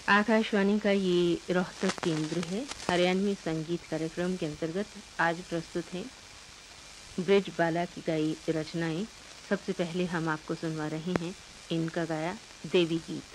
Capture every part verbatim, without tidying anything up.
आकाशवाणी का ये रोहतक केंद्र है। हरियाणवी संगीत कार्यक्रम के अंतर्गत आज प्रस्तुत है ब्रिज बाला की गाई रचनाएं। सबसे पहले हम आपको सुनवा रहे हैं इनका गाया देवी गीत।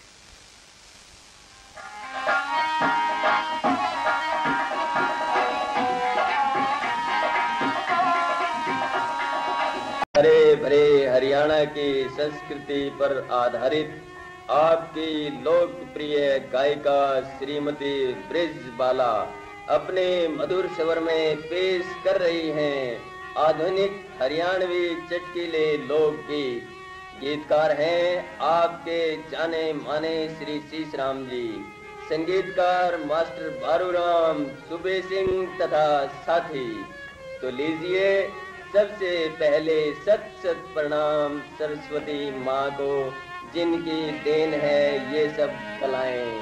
हरे भरे हरियाणा की संस्कृति पर आधारित आपकी लोकप्रिय गायिका श्रीमती ब्रिज बाला अपने मधुर स्वर में पेश कर रही हैं आधुनिक हरियाणवी चटकीले लोकगीत। गीतकार हैं आपके जाने माने श्री शीशराम जी, संगीतकार मास्टर बारूराम, सुबे सिंह तथा साथी। तो लीजिए सबसे पहले सत सत प्रणाम सरस्वती माँ को, जिनकी देन है ये सब कलाएं।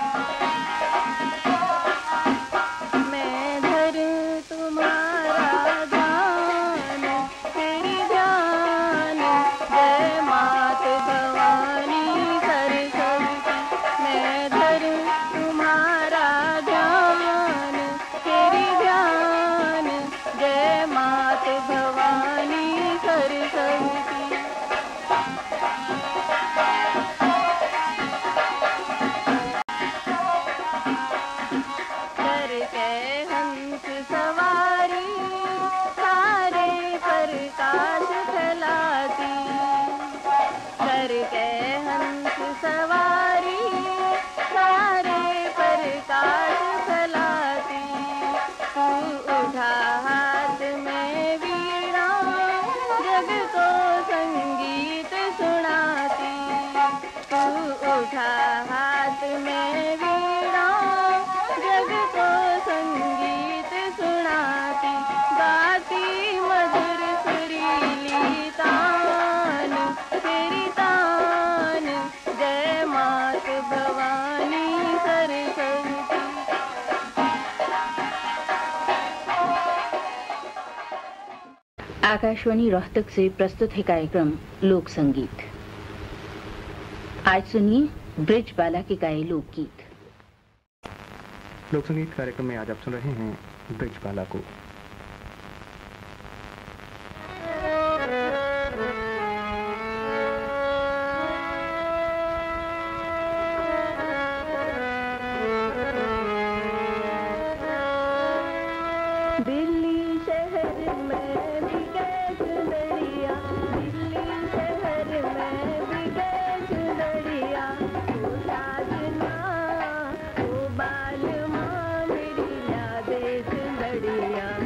मैं धर तुम्हारा ध्यान, तेरी ध्यान, जय मात भवानी सरस्वती। मैं धर तुम्हारा ध्यान, तेरी ध्यान, जय मात भवानी सरस्वती। हाथ में वीणा जग को संगीत सुनाती, गाती मधुर सुरीली तान, तेरी तान, जय मात भवानी सरस्वती। आकाशवाणी रोहतक से प्रस्तुत है कार्यक्रम लोक संगीत। आज सुनिए ब्रिज बाला के गाए लोकगीत। लोक संगीत कार्यक्रम में आज आप सुन रहे हैं ब्रिज बाला को। दिल्ली शहर में बिके चुनरिया, दिल्ली शहर में बिके चुनरिया, ओ साजना ओ बाल माँ मेरी ला दे चुनरिया।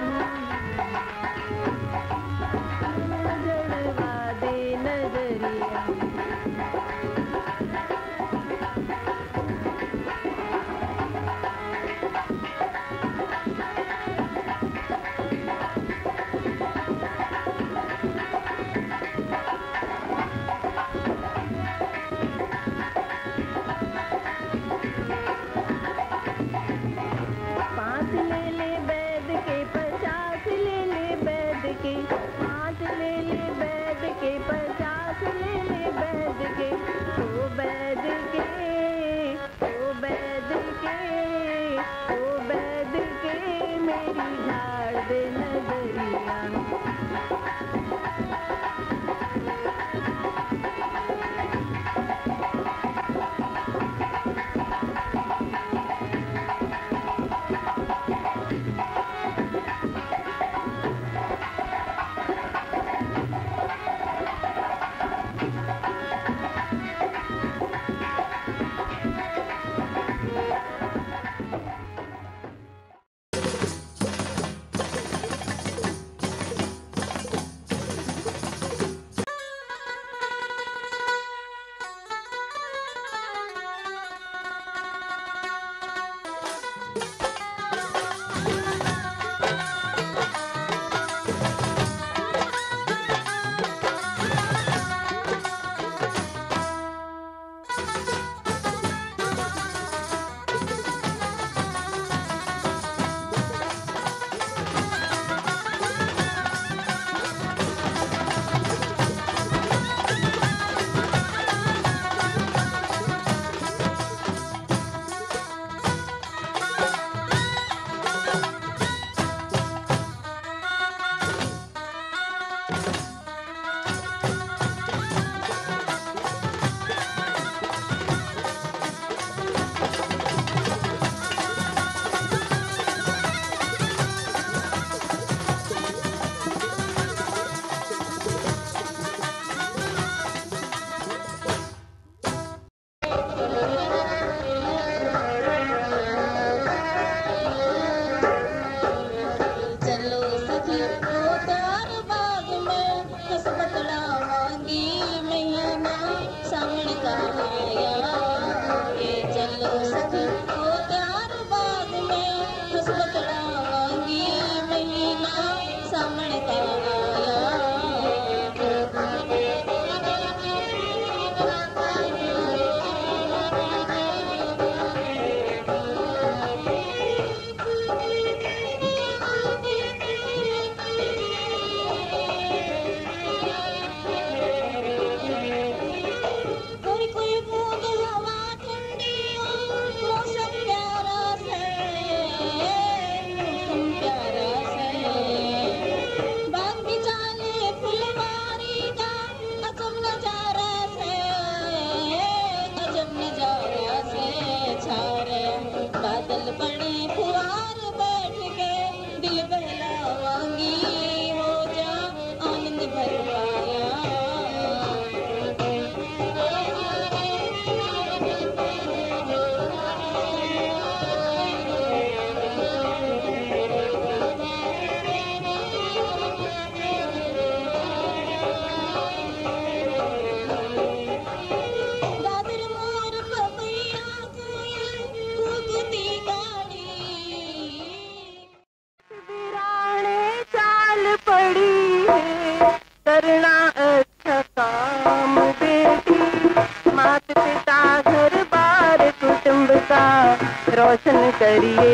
रोशन करिए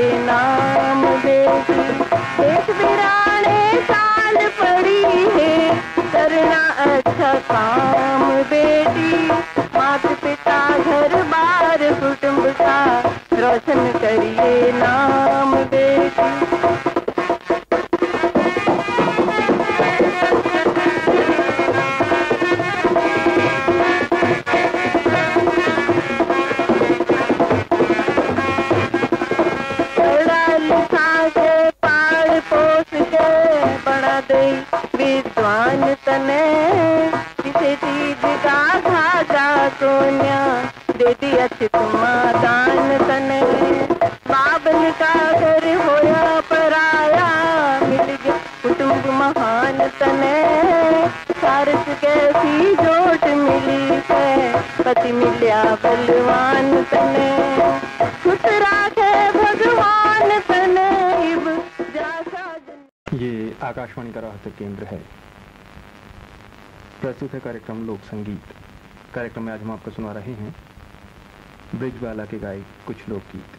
नाम बेटी, एक वीराने साल पड़ी है, करना अच्छा काम बेटी। माता पिता घर बार कुटुंब का रोशन करिए नाम बेटी। विद्वान तने किसे चीज का घाटा सोनिया दे दिया चितमा दान तने। बाबन का घर होया पराया मिल कुटुंब महान तने सारस कैसी जोट मिली है पति मिल्या बलवान तने खुश राखे भगवान तने इब जासा जन। ये आकाशवाणी का राहत केंद्र है। प्रस्तुत है कार्यक्रम लोक संगीत। कार्यक्रम में आज हम आपको सुना रहे हैं ब्रिजबाला के गाए कुछ लोकगीत।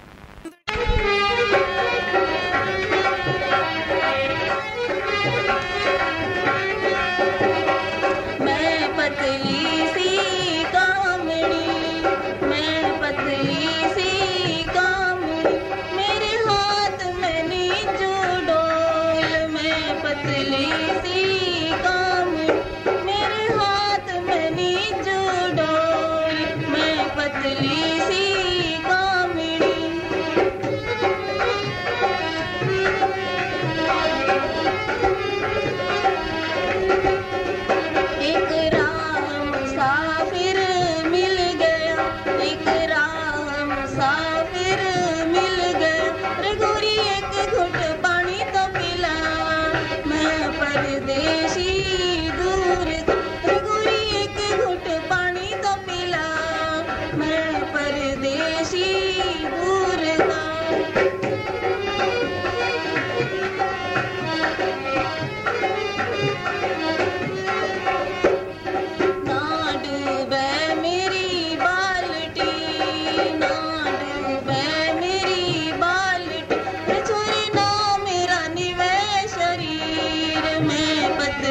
मैं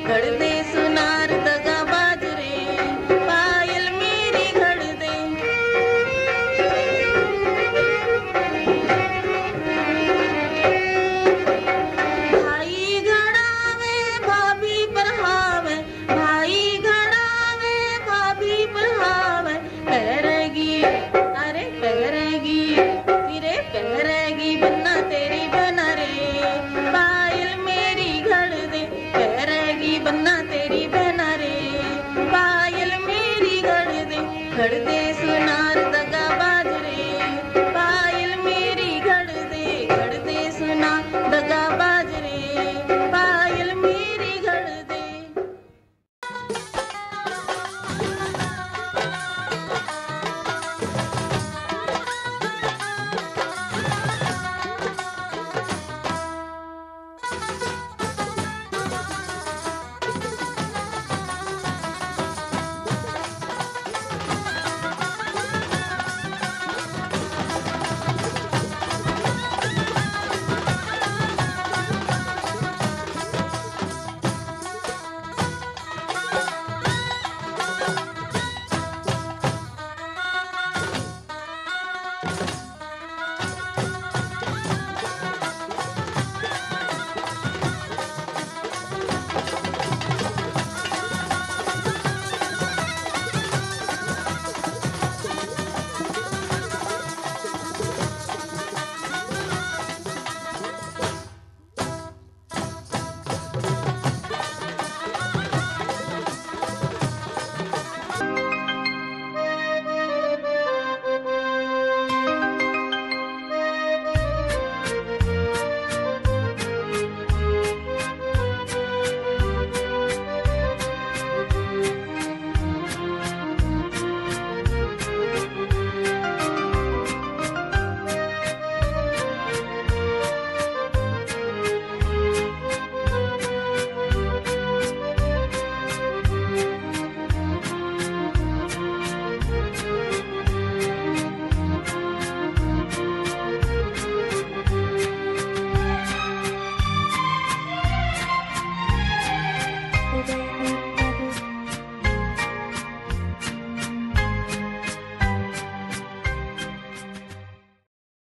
घड़ दे सुनार दगा बाजरे पायल मेरी घड़ दे। भाई घड़ावे भाभी पढ़ावे, भाई घड़ावे भाभी पढ़ावे, पहरेगी अरे पहरेगी तेरे पहरेगी बन्ना तेरी बना रे, पायल मेरी घड़ दे पहरेगी बन्ना